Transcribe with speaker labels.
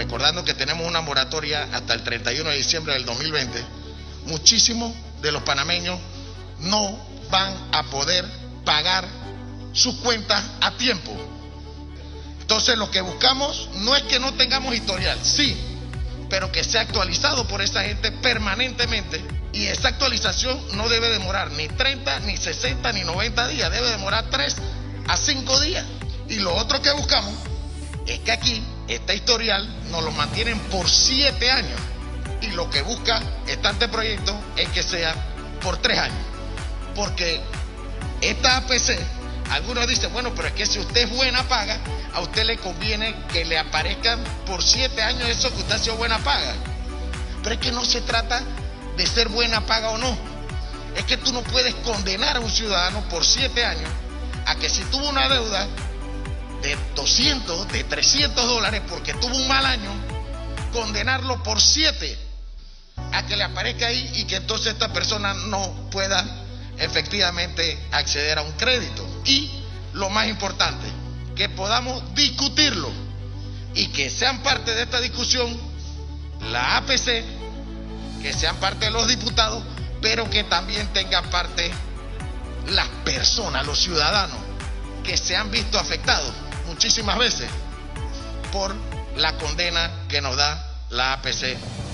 Speaker 1: recordando que tenemos una moratoria hasta el 31 de diciembre del 2020, muchísimos de los panameños no van a poder pagar sus cuentas a tiempo. Entonces lo que buscamos no es que no tengamos historial, sí, pero que sea actualizado por esa gente permanentemente, y esa actualización no debe demorar ni 30, ni 60, ni 90 días, debe demorar 3 a 5 días. Y lo otro que buscamos es que aquí este historial nos lo mantienen por 7 años, y lo que busca este anteproyecto es que sea por 3 años, porque esta APC, algunos dicen, bueno, pero es que si usted es buena paga, a usted le conviene que le aparezcan por 7 años eso que usted ha sido buena paga. Pero es que no se trata de ser buena paga o no. Es que tú no puedes condenar a un ciudadano por 7 años a que si tuvo una deuda de 200, de 300 dólares porque tuvo un mal año, condenarlo por 7 a que le aparezca ahí y que entonces esta persona no pueda efectivamente acceder a un crédito. Y lo más importante, que podamos discutirlo y que sean parte de esta discusión la APC, que sean parte de los diputados, pero que también tengan parte las personas, los ciudadanos, que se han visto afectados muchísimas veces por la condena que nos da la APC